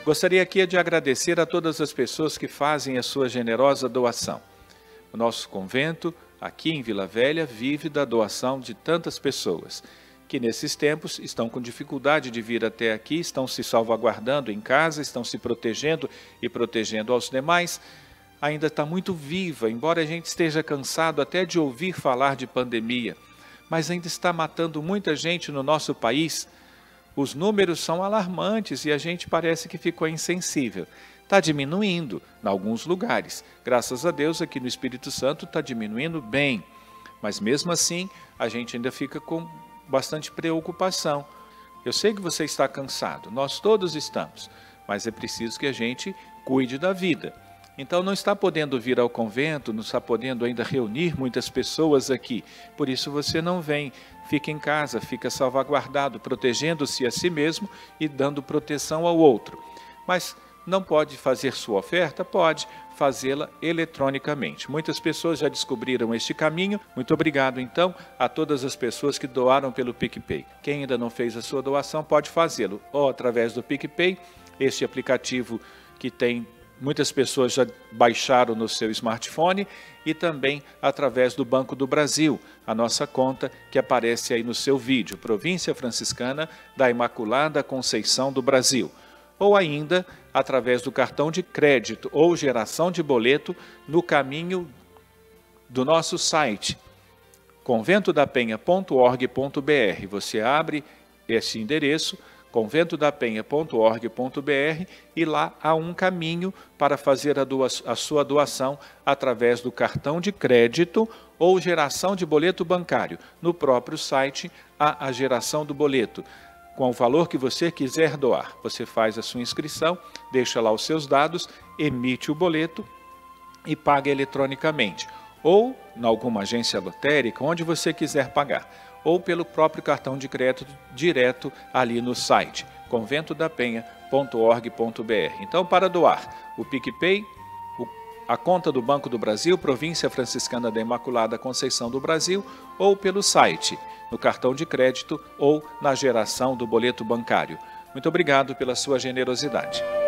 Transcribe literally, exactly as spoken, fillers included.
Gostaria aqui de agradecer a todas as pessoas que fazem a sua generosa doação. O nosso convento, aqui em Vila Velha, vive da doação de tantas pessoas que nesses tempos estão com dificuldade de vir até aqui, estão se salvaguardando em casa, estão se protegendo e protegendo aos demais. Ainda está muito viva, embora a gente esteja cansado até de ouvir falar de pandemia, mas ainda está matando muita gente no nosso país. Os números são alarmantes e a gente parece que ficou insensível. Está diminuindo em alguns lugares. Graças a Deus, aqui no Espírito Santo está diminuindo bem. Mas mesmo assim, a gente ainda fica com bastante preocupação. Eu sei que você está cansado, nós todos estamos, mas é preciso que a gente cuide da vida. Então não está podendo vir ao convento, não está podendo ainda reunir muitas pessoas aqui. Por isso você não vem, fica em casa, fica salvaguardado, protegendo-se a si mesmo e dando proteção ao outro. Mas não pode fazer sua oferta? Pode fazê-la eletronicamente. Muitas pessoas já descobriram este caminho. Muito obrigado, então, a todas as pessoas que doaram pelo PicPay. Quem ainda não fez a sua doação pode fazê-lo, ou através do PicPay, este aplicativo que tem muitas pessoas já baixaram no seu smartphone, e também através do Banco do Brasil, a nossa conta que aparece aí no seu vídeo, Província Franciscana da Imaculada Conceição do Brasil. Ou ainda através do cartão de crédito ou geração de boleto no caminho do nosso site, convento da penha ponto org ponto br. Você abre esse endereço, convento da penha ponto org ponto br, e lá há um caminho para fazer a, doa a sua doação através do cartão de crédito ou geração de boleto bancário. No próprio site há a geração do boleto. Com o valor que você quiser doar, você faz a sua inscrição, deixa lá os seus dados, emite o boleto e paga eletronicamente. Ou em alguma agência lotérica, onde você quiser pagar. Ou pelo próprio cartão de crédito direto ali no site, convento da penha ponto org ponto br. Então, para doar, o PicPay, a conta do Banco do Brasil, Província Franciscana da Imaculada Conceição do Brasil, ou pelo site, no cartão de crédito ou na geração do boleto bancário. Muito obrigado pela sua generosidade.